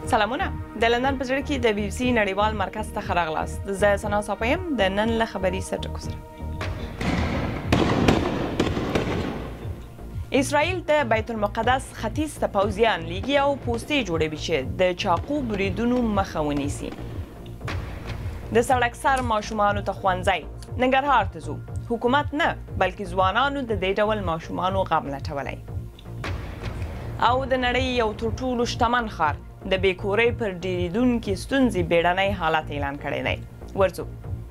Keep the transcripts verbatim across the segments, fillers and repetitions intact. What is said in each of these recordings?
سلامونه د لندن په زړه کې د بي بي سي نړیوال مرکز ته راغلاست. زه سنا صاحب د نن له خبري سرټکو سره. اسرائیل د بیت المقدس ختیځ ته پوځیان لیږي او پوستې جوړوي چې د چاقو بریدونو مخه ونیسي. د سړک سر ماشومانو ته ښوونځی ننګرهار ته ځو. حکومت نه بلکې ځوانانو د دې ډول ماشومانو غم لټولی. او د نړۍ یو تر ټولو شتمن ښار د بیکورۍ پر ډېرېدونکې ستونزې بیړنی حالت اعلان کړی دی. ورځو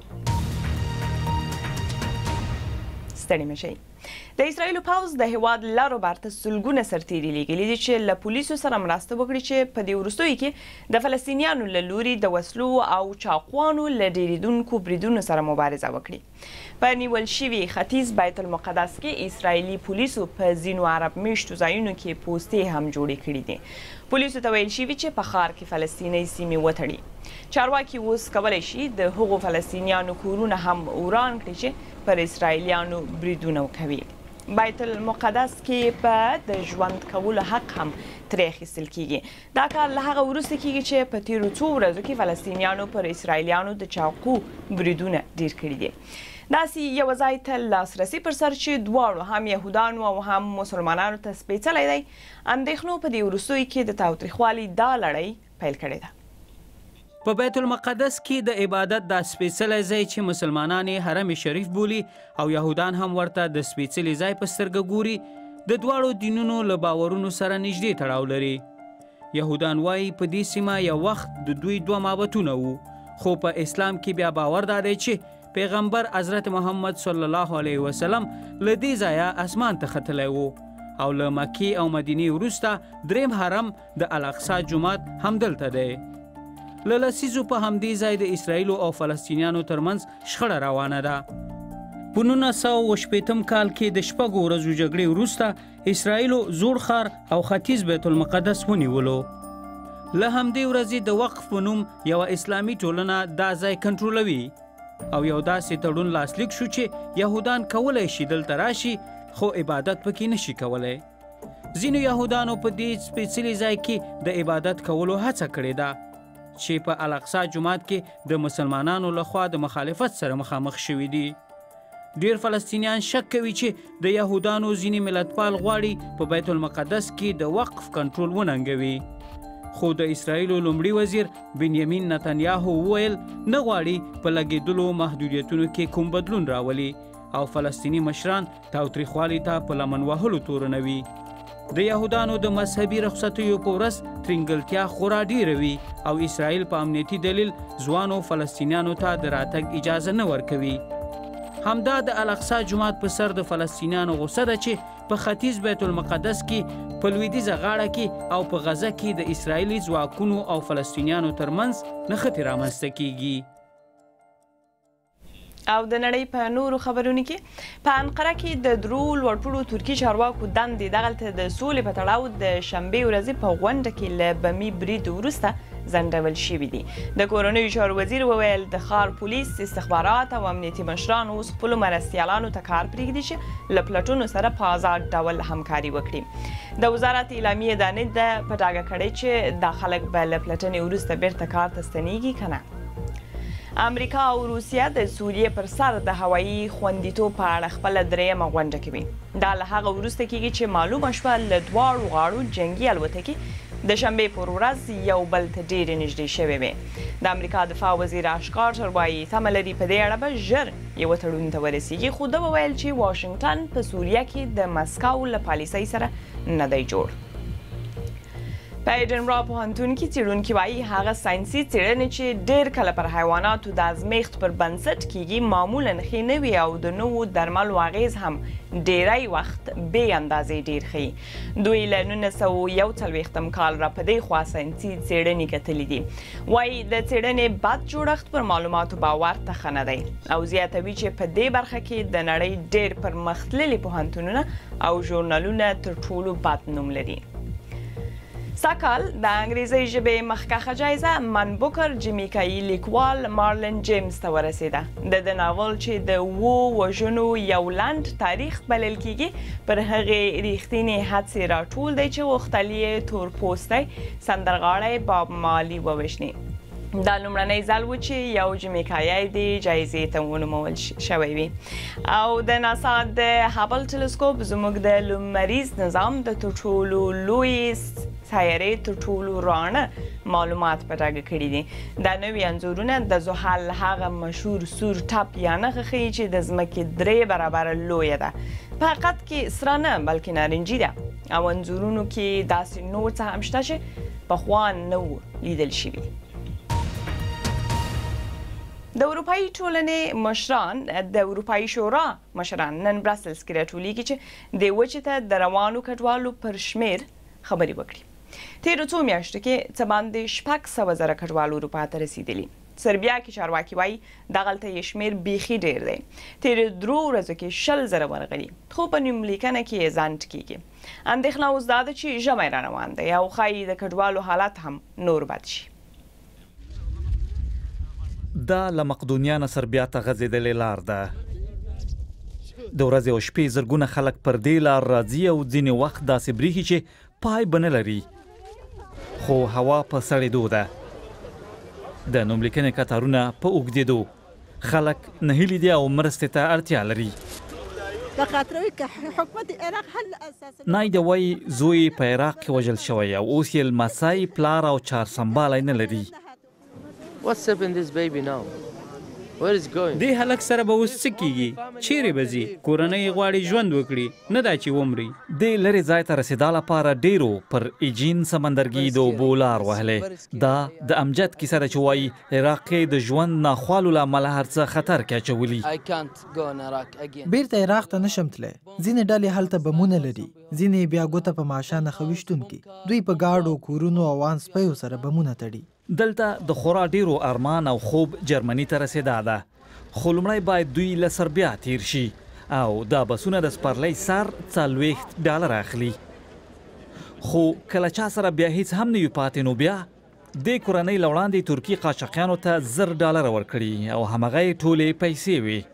ستړي مه شئ. د اسرائیلو پوځ د هیواد لارو برته سلګونه سرتیري لیږلي دي چې له پولیسو سره مرسته وکړي چې په دې وروستیو کې د فلسطینیانو له لوري د وسلو او چاقوانو له ډېرېدونکو بریدونو سره مبارزه وکړي. په نیول شوي ختیځ بیت المقدس کې اسرائیلي پولیسو په ځینو عرب میشتو ځایونو کې پوستې هم جوړې کړي دي. پولیسو ته ویل شوي چې په ښار کې فلسطیني سیمې وتړي. چارواکي اوس کولی شي د هغو فلسطینیانو کورونه هم وران کړي چې پر اسرائیلیانو بریدونه کوي. بیت المقدس کې په د ژوند کولو حق هم ترې اخیستل کیږي. دا کار له هغه وروسته کیږي چې په تیرو څو ورځو کې فلسطینیانو پر اسرائیلیانو د چاقو بریدونه ډیر کړي دي. داسې یو ځای ته لاسرسي پر سر چې دواړو هم یهودانو او هم مسلمانانو ته سپېڅلی دی، اندېښنو په دې وروستیو کې د تاوتریخوالي دا لړۍ پیل کړې ده. په بیت المقدس کې د عبادت دا سپېڅلی ځای چې مسلمانان یې حرم شریف بولي او یهودان هم ورته د سپېڅلي ځای په سترګه ګوري، د دواړو دینونو له باورونو سره نږدې تړاو لري. یهودان وایي په دې سیمه یو وخت د دوی دوه معبدونه وو، خو په اسلام کې بیا باور دا دی چې پیغمبر حضرت محمد صلی الله علیه وسلم له دې ځایه اسمان ته ختلی و او له مکې او مدینې وروسته دریم حرم د الاقصی جومات همدلته دی. له لسیزو په همدې ځای د اسرائیلو او فلسطینیانو ترمنځ شخړه روانه ده. په نولس سوه اوه شپېتم کال کې د شپږو ورځو جګړې وروسته اسرائیلو زوړ ښار او ختیځ بیت المقدس ونیولو. له همدې ورځې د وقف په نوم یوه اسلامي ټولنه دا ځای کنټرولوي او یو داسې تړون لاسلیک شو چې یهودان کولی شي دلته راشي خو عبادت پکې نشي کولی. ځینو یهودانو په دې سپېڅلي ځای کې د عبادت کولو هڅه کړې ده چې په الاقصی جومات کې د مسلمانانو لخوا د مخالفت سره مخامخ شوي دي. ډیر فلسطینیان شک کوي چې د یهودانو ځینې ملتپال غواړي په بیت المقدس کې د وقف کنټرول وننګوي. خو د اسرائیلو لومړي وزیر بنیامین نتنیاهو وویل نه غواړي په لګېدلو محدودیتونو کې کوم بدلون راولي او فلسطیني مشران تاوتریخوالي ته په لمن وهلو تورنوي. د یهودانو د مذهبي رخصتیو په ورځ ترینګلتیا خورا ډیره وي او اسرائیل په امنیتي دلیل ځوانو فلسطینیانو ته د راتګ اجازه نه ورکوي. همدا د الاقصی جومات په سر د فلسطینیانو غوسه ده چې په ختیځ بیت المقدس کې په لویدیځه غاړه کې او په غزه کې د اسرائیلي ځواکونو او فلسطینیانو ترمنځ نښتې رامنځته کیږي. او د نړۍ په نورو خبرونو کې په انقره کې د درو لوړپوړو ترکي چارواکو دندې دغلته د سولې په تړاو د شنبې ورځې په غونډه کې له بمي برید وروسته ځنډول شوي دي. د کورنیو چارو وزیر وویل د ښار پولیس، استخبارات او امنیتي مشران اوس خپلو مرستیالانو ته کار پرېږدي چې له پلټونو سره په آزاد ډول همکاري وکړي. د وزارت اعلامیې دا نه ده په ډاګه کړې چې دا خلک به له پلټنې وروسته بیرته کار ته ستنېږي که نه. امریکا او روسیه د سوریې پر سر د هوایي خوندیتوب په اړه خپله دریمه غونډه کوي. دا له هغه وروسته کیږي چې معلومه شوه له دواړو غاړو جنګي الوتکې د شنبې پر ورځ یو بل ته ډېرې نږدې شوې وې. د امریکا دفاع وزیر اش کارټر وایي تمه لري په دې اړه به ژر یوه تړون ته ورسیږي، خو ده وویل چې واشنګټن په سوریه کې د مسکو له پالیسۍ سره نه دی جوړ. په ایډنبرا پوهنتون کې څېړونکي وایي هغه ساینسي څېړنې چې ډېر کله پر حیواناتو د ازمېښت پر بنسټ کیږي معمولا ښې نه وي او د نوو درملو اغېز هم ډېری وخت بې اندازې ډېر ښیي. دوی له نولس سوه یو څلوېښتم کال را په دې خوا ساینسي څېړنې کتلي دي. وایي د څېړنې بد جوړښت پر معلوماتو باور ته ښه نه دی او زیاتوي چې په دې برخه کې د نړۍ ډېر پرمختللي پوهنتونونه او ژورنالونه تر ټولو بد نوم لري. سږ د انګریزي ژبې مخکښه جایزه من بوکر جمیکایي لیکوال مارلن جیمز ته ورسېده. د ده ناول چې د اوو وژنو یو لنډ تاریخ بلل کیږي پر هغې ریښتینې هڅې راټول دی چې غوښتل یې تورپوستی سندرغاړی باب مارلي ووژني. دا لومړنی ځل و چې یو جمیکایي د جایزې ته ونومول شوی وي. او د ناسا د هابل ټلسکوپ زموږ د لمریز نظام د تر ټولو لوی سیارې تر ټولو راڼه معلومات په ډاګه کړي دي. دا نوي انځورونه د زحل هغه مشهور سور ټاپ یا نښه ښیي چې د ځمکې درې برابره لویه ده. په حقیقت کې سره نه بلکې نارنجي ده او انځورونو کې داسې نور څه هم شته چې پخوا نه وو لیدل شوي. د اروپایي ټولنې مشران د اروپایي شورا مشران نن برسلز کې راټولیږي چې د وچې ته د روانو کډوالو پر شمیر خبرې وکړي. تېرو څو میاشتو کې څه باندې شپږ سوه زره کډوال اروپا ته رسیدلي. سربیا کې چارواکي وایي دغلته یې شمیر بیخي ډېر دی. تېرو درو ورځو کې شل زره ورغلي خو په نوملیکنه کې یې ځنډ کیږي. اندېښنه اوس دا ده چې ژمی را روان دی او ښایي د کډوالو حالت هم نور بد شي. دا له مقدونیا نه سربیا ته غځېدلې لار ده. د ورځې او شپې زرګونه خلک پر دې لار راځي او ځینې وخت داسې بریښي چې پای به نه لري، خو هوا په سړېدو ده. د نوملیکنې کتارونه په اوږدېدو، خلک نهیلي دي او مرستې ته اړتیا لري. نایده وایي زوی په عراق کې وژل شوی او اوس یې لمسی پلار او چار سنبالی نه لري. دې هلک سره به اوس څه کیږي؟ چیرې به ځي؟ کورنۍ یې غواړي ژوند وکړي، نه دا چې ومري. دې لرې ځای ته رسېدا لپاره ډېرو پر ایجین سمندرګي د اوبو لار وهلې. دا د امجد کیسه ده چې وایي عراق کې د ژوند ناخوالو له امله هر څه خطر کې اچولي. بیرته عراق ته نشم تللی. ځینې ډلې هلته بمونه لري، ځینې بیا ګوته په ماشه نښه ویشتونکي. دوی په ګاډو، کورونو او ان سپیو سره بمونه تړي. دلته د خورا ډیرو ارمان او خوب جرمني ته رسېدا ده، خو لومړی باید دوی له سربیا تیر شي او دا بسونه د سپرلۍ سر څلوېښت ډالره اخلي. خو کله چا سره بیا هیڅ هم نه وي پاتې، نو بیا دې کورنۍ له وړاندې ترکي قاچاقیانو ته زر ډالره ورکړي او همغه یې ټولې پیسې وي.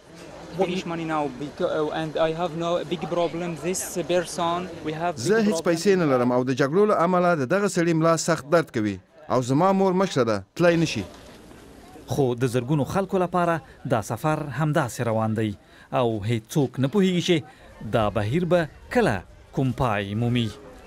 زه هیڅ پیسې نه لرم او د جګړو له امله د دغه سړي ملا سخت درد کوي او زما مور مشره ده، تللی نشي. خو د زرګونو خلکو لپاره دا سفر همداسې روان دی او هیڅوک نه پوهیږي چې دا بهیر به کله کوم پای مومي.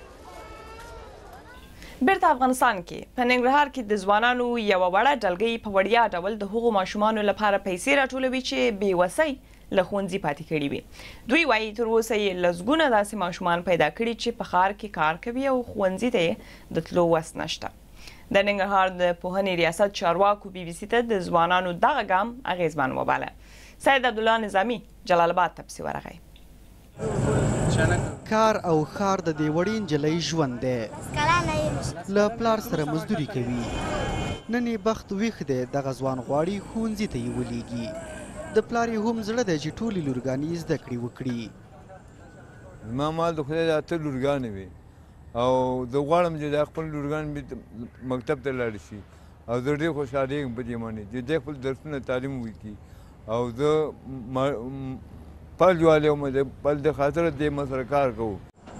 بیرته افغانستان کې په ننګرهار کې د ځوانانو یوه وړه ډلګۍ په وړیا ډول د هغو ماشومانو لپاره پیسې راټولوي چې بېوسۍ له ښوونځي پاتې کړي وي. دوی وایي تر اوسه یې لسګونه داسې ماشومان پیدا کړي چې په ښار کې کار کوي او ښوونځي ته یې د تلو وس نشته. د ننګرهار د پوهنې ریاست چارواکو بي بي سي ته د ځوانانو دغه ګام اغېزمن وباله. سید عبدالله نظامي جلال آباد ته پسې ورغی. کار او ښار د دې وړې نجلۍ ژوند دی. له پلار سره مزدوري کوي. نن یې بخت ویښ دی، دغه ځوان غواړي ښوونځي ته یې ولېږي. د پلار یې هم زړه دی چې ټولې لورګانې زده کړې وکړي. زما مال د خدای د اته لورګانې وي او زه غواړم چې دا خپل لورګان مې مکتب ته لاړ شي او زه ډېر خوشحالېږم په دې باندې چې دی خپل درسونه تعلیم وکړي او زه پل جوالی وم د پل د خاطره دې ما سره کار کوو.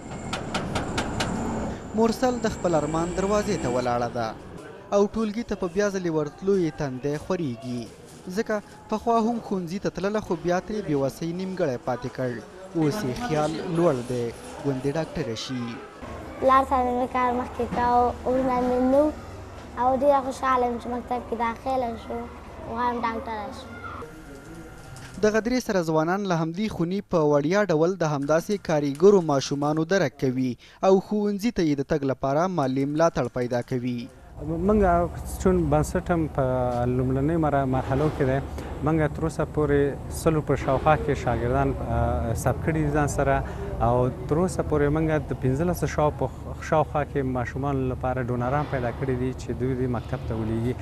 مرسل د خپل ارمان دروازې ته ولاړه ده او ټولګي ته په بیا ځلې ورتلو یې تندی خورېږي، ځکه پخوا هم ښوونځي ته تلله خو بیا ترې بېوسۍ نیمګړی پاتې کړ. اوس یې خیال لوړ دی ګوندې ډاکټره شي. پلار سره مې کار مخکې کاوه، وروڼه مې نه او ډېره خوشحاله یم چې مکتب کې داخله شو، غواړم ډاکټره شم. دغه درې سره ځوانان له همدې خونې په وړیا ډول د همداسې کاریګرو ماشومانو درک کوي او ښوونځي ته یې د تګ لپاره مالي ملاتړ پیدا کوي. موږ چون بنسټ هم په لومړنۍ مرحلو کې دی، موږ تر اوسه پورې سلو په شاوخوا کې شاګردان ثبت کړي دي ځان سره او تر اوسه پورې موږ د پنځلسو شاو په شاوخوا کې ماشومانو لپاره ډونران پیدا کړي دي چې دوی دې مکتب ته ولېږي.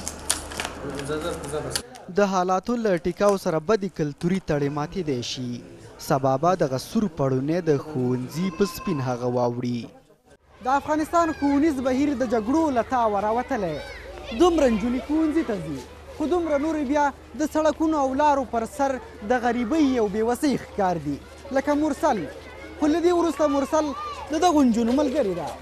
د حالاتو له ټیکاو سره بدې کلتوري تړې ماتېدی شي، سبا به دغه سور پړونی د ښوونځي په سپین هغه واوړي. د افغانستان ښوونیز بهیر د جګړو له تاوه راوتلی. دومره نجونې ښوونځي ته ځي خو دومره نورې بیا د سړکونو او لارو پر سر د غریبۍ او بېوسۍ ښکار دي لکه مرسل. خو له دې وروسته مرسل د دغو نجونو ملګرې ده.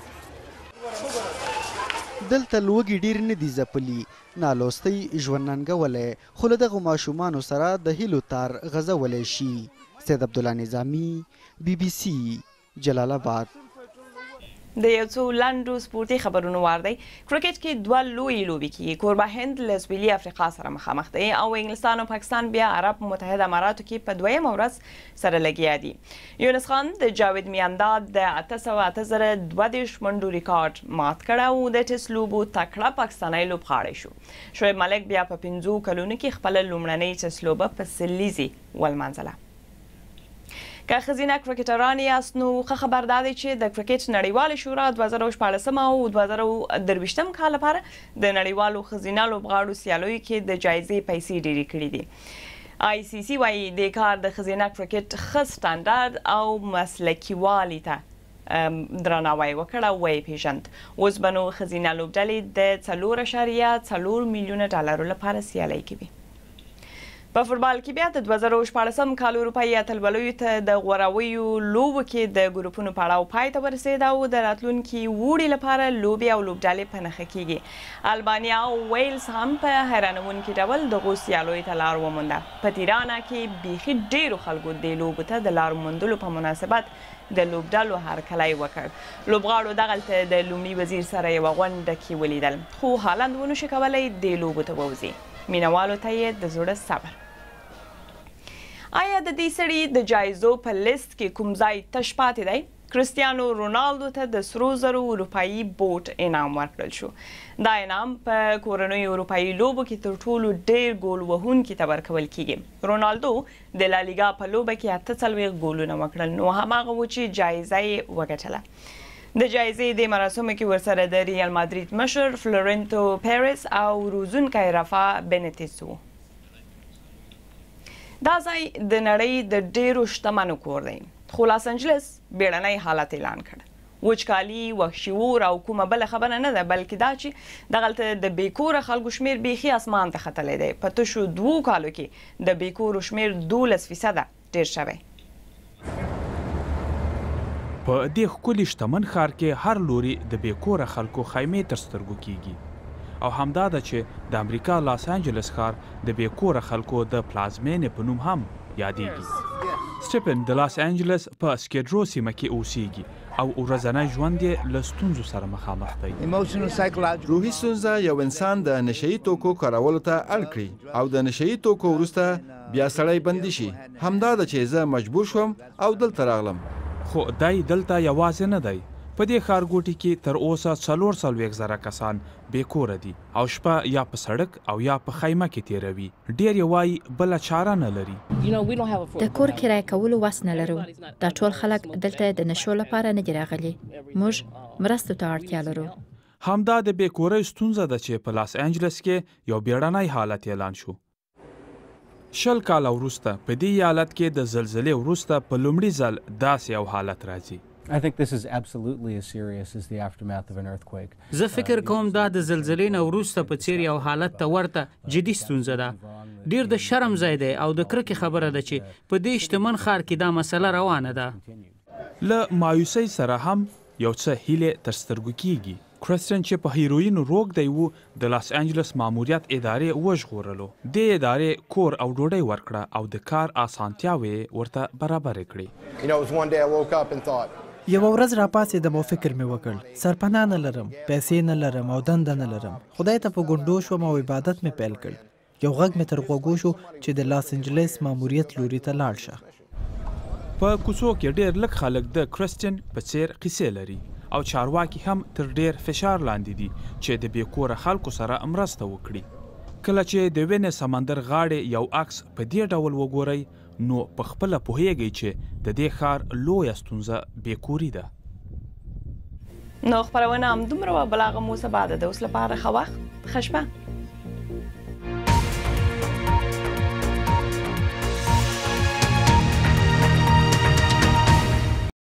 دلته لوږې ډېر نه دي ځپلي، نالوستی ژوند ننګولی، خو له دغو ماشومانو سره د هیلو تار غځولی شي. سید عبدالله نظامي، بی بی سی، جلال آباد. د یو څو لنډو سپورتي خبرونو وار دی. کرکټ کې دوه لویې لوبې کیږي. کوربه هند له سویلي افریقا سره مخامخ دی او انګلستان او پاکستان بیا عرب متحده اماراتو کې په دویمه ورځ سره لګیا دي. یونس خان د جاوید میاندا د اته سوه اته زره دوه دېرش منډو ریکارډ مات کړ او د ټیسټ لوبو تکړه پاکستانی لوبغاړی شو. شعیب ملک بیا په پنځو کلونو کې خپله لومړنۍ ټیسټ لوبه په سلیزي ولمانځله. که ښځینه کرکټران یاست نو ښه خبر دا دی چې د کرکټ نړیوالې شورا دوه زره شپاړسم او دوه زره درویشتم کال لپاره د نړیوالو ښځینه لوبغاړو سیالیو کې د جایزې پیسې ډېرې کړي دي. آی سی سی وایي دې کار د ښځینه کرکټ ښه سټنډرډ او مسلکي والي ته درناوی وکړ او ویې پیژند. اوس به نو ښځینه لوبډلې د څلور اعشاریه څلور میلیونه ډالرو لپاره سیالۍ کوي. په فوټبال کې بیا د دوه زره شپاړسم کال اروپایي اتلولیو ته د غوراویو لوبو کې د ګروپونو پړاو پای ته ورسېد او د راتلونکي اوړي لپاره لوبې او لوبډلې په نښه کیږي. البانیا او ویلز هم په حیرانوونکي ډول دغو سیالیو ته لار ومونده. په تیرانه کې بیخي ډېرو خلکو دې لوبو ته د لار موندلو په مناسبت د لوبډلو هرکلی وکړ. لوبغاړو دغلته د لومړي وزیر سره یوه غونډه کې ولیدل خو هالند ونشو کولی دې لوبو ته ووځي. مینوالو ته یې د زړه صبر. آیا د دې سړي د جایزو په لیست کې کوم ځای تش پاتې دی؟ کرستیانو رونالدو ته د سرو زرو اروپایي بوټ انعام ورکړل شو. دا انعام په کورنیو اروپایي لوبو کې تر ټولو ډېر ګول وهونکي ته ورکول کیږي. رونالدو د لالیګا په لوبه کې اته څلوېښت ګولونه وکړل نو هماغه و چې جایزه یې وګټله. د جایزې د مراسمو کې ورسره د ریال مادرید مشر فلورنتو پیرس او روزونکی رفا بینیتس و. دا ځای د نړۍ د ډېرو شتمنو کور دی خو لاس انجلس بیړنی حالت اعلان کړ. وچکالي، وحشي اور او کومه بله خبره نه ده بلکې دا چې دغلته د بېکوره خلکو شمیر بیخي اسمان ته ختلی دی. په تشو دوو کالو کې د بېکورو شمیر دولس فیصده ډېر شوی. په دې ښکلي شتمن ښار کې هر لوري د بېکوره خلکو خیمې تر سترګو کیږي او همدا ده چې د امریکا لاس انجلس ښار د بېکوره خلکو د پلازمینې په نوم هم یادېږي. سټیفن د لاس انجلس په سکیډرو سیمه کې اوسیږي او ورځنی ژوند یې له ستونزو سره مخامخ دی. روحي ستونزه یو انسان د نشهیي توکو کارولو ته اړ کړي او د نشهیي توکو وروسته بیا سړی بندي شي. همدا ده چې زه مجبور شوم او دلته راغلم. خو دی دلته یوازې نه دی. په دې ښارګوټي کې تر اوسه څلور څلوېښت زره کسان بېکوره دي او شپه یا په سړک او یا په خیمه کې تېروي. ډېر یې وایي بله چاره نه لري. د کور کرایه کولو وس نه لرو. دا ټول خلک دلته د نشو لپاره نه دي راغلي. موږ مرستو ته اړتیا لرو. همدا د بېکورۍ ستونزه ده چې په لاس انجلس کې یو بیړنی حالت اعلان شو. شل کاله وروسته په دې ایالت کې د زلزلې وروسته په لومړي ځل داسې یو حالت راځي. I think this is absolutely as serious as the aftermath of an earthquake. زه فکر کوم دا د زلزلې نه وروسته په څیر یو حالت ته ورته جدي ستونزه ده. ډیر د شرم ځای دی او د کرکې خبره ده چې په دې شتمن ښار کې دا مسله روانه ده. له مایوسۍ سره هم یو څه هیلې تر سترګو کیږي. کرستین چې په هیروینو روږدی و د لاس انجلس ماموریت ادارې وژغورلو. دې ادارې کور او ډوډۍ ورکړه او د کار اسانتیاوې ورته برابرې کړې. یوه ورځ راپاڅېدم او فکر مې وکړ سرپناه نه لرم، پیسې نه لرم او دنده نه لرم. خدای ته په ګونډو شوم او عبادت مې پیل کړ. یو غږ مې تر غوږو شو چې د لاس انجلس ماموریت لوري ته لاړ شه. په کوڅو کې ډېر لږ خلک د کرستین په څیر قصې لري او چارواکي هم تر ډېر فشار لاندې دي چې د بېکوره خلکو سره مرسته وکړي. کله چې د وینې سمندر غاړې یو عکس په دې ډول وګورئ نو په خپله پوهیږئ چې د دې ښار لویه ستونزه بېکوري ده. نو خپرونه همدومره وه، بل هغه مو سبا ده. د اوس لپاره ښه وخت، ښه شپه.